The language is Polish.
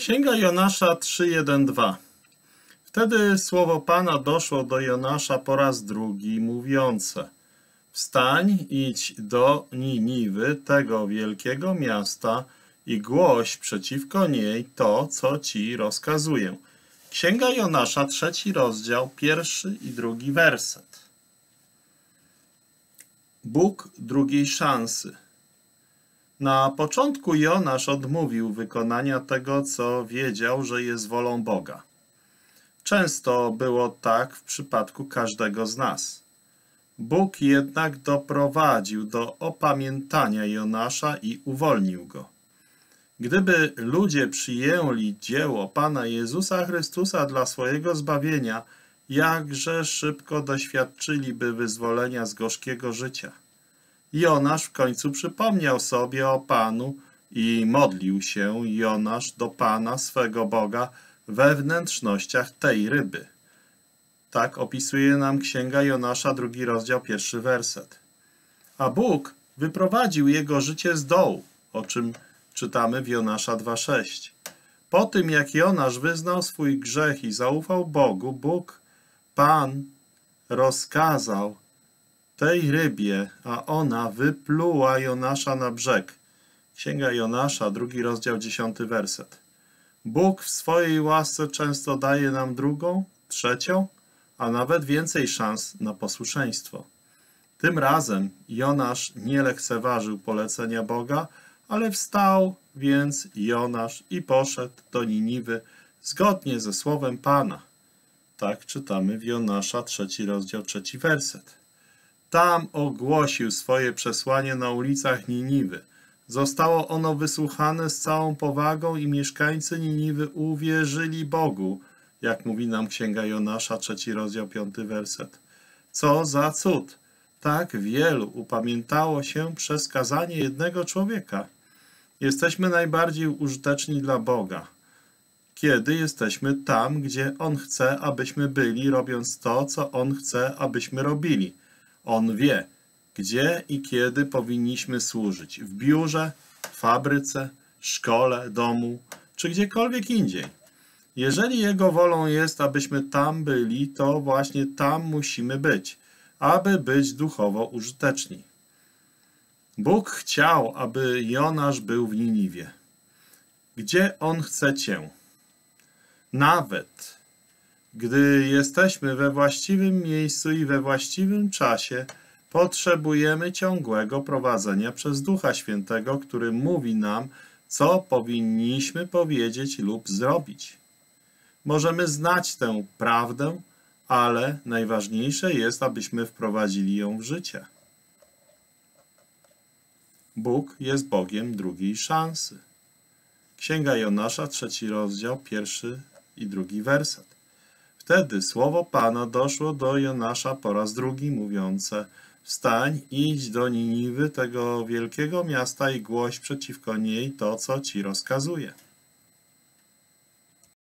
Księga Jonasza 3:1-2. Wtedy słowo Pana doszło do Jonasza po raz drugi, mówiące: Wstań, idź do Niniwy, tego wielkiego miasta, i głoś przeciwko niej to, co ci rozkazuję. Księga Jonasza, 3 rozdział, 1 i 2 werset. Bóg drugiej szansy. Na początku Jonasz odmówił wykonania tego, co wiedział, że jest wolą Boga. Często było tak w przypadku każdego z nas. Bóg jednak doprowadził do opamiętania Jonasza i uwolnił go. Gdyby ludzie przyjęli dzieło Pana Jezusa Chrystusa dla swojego zbawienia, jakże szybko doświadczyliby wyzwolenia z gorzkiego życia. Jonasz w końcu przypomniał sobie o Panu i modlił się Jonasz do Pana swego Boga we wnętrznościach tej ryby. Tak opisuje nam Księga Jonasza, 2 rozdział, 1 werset. A Bóg wyprowadził jego życie z dołu, o czym czytamy w Jonasza 2:6. Po tym, jak Jonasz wyznał swój grzech i zaufał Bogu, Bóg, Pan, rozkazał tej rybie, a ona wypluła Jonasza na brzeg. Księga Jonasza, 2 rozdział, 10 werset. Bóg w swojej łasce często daje nam drugą, trzecią, a nawet więcej szans na posłuszeństwo. Tym razem Jonasz nie lekceważył polecenia Boga, ale wstał więc Jonasz i poszedł do Niniwy zgodnie ze słowem Pana. Tak czytamy w Jonasza, 3 rozdział, 3 werset. Tam ogłosił swoje przesłanie na ulicach Niniwy. Zostało ono wysłuchane z całą powagą i mieszkańcy Niniwy uwierzyli Bogu, jak mówi nam Księga Jonasza, 3 rozdział, 5 werset. Co za cud! Tak wielu upamiętało się przez kazanie jednego człowieka. Jesteśmy najbardziej użyteczni dla Boga, kiedy jesteśmy tam, gdzie On chce, abyśmy byli, robiąc to, co On chce, abyśmy robili. On wie, gdzie i kiedy powinniśmy służyć. W biurze, fabryce, szkole, domu, czy gdziekolwiek indziej. Jeżeli Jego wolą jest, abyśmy tam byli, to właśnie tam musimy być, aby być duchowo użyteczni. Bóg chciał, aby Jonasz był w Niniwie. Gdzie On chce cię? Nawet gdy jesteśmy we właściwym miejscu i we właściwym czasie, potrzebujemy ciągłego prowadzenia przez Ducha Świętego, który mówi nam, co powinniśmy powiedzieć lub zrobić. Możemy znać tę prawdę, ale najważniejsze jest, abyśmy wprowadzili ją w życie. Bóg jest Bogiem drugiej szansy. Księga Jonasza, 3 rozdział, 1 i 2 werset. Wtedy słowo Pana doszło do Jonasza po raz drugi, mówiące: Wstań, idź do Niniwy, tego wielkiego miasta, i głoś przeciwko niej to, co ci rozkazuję.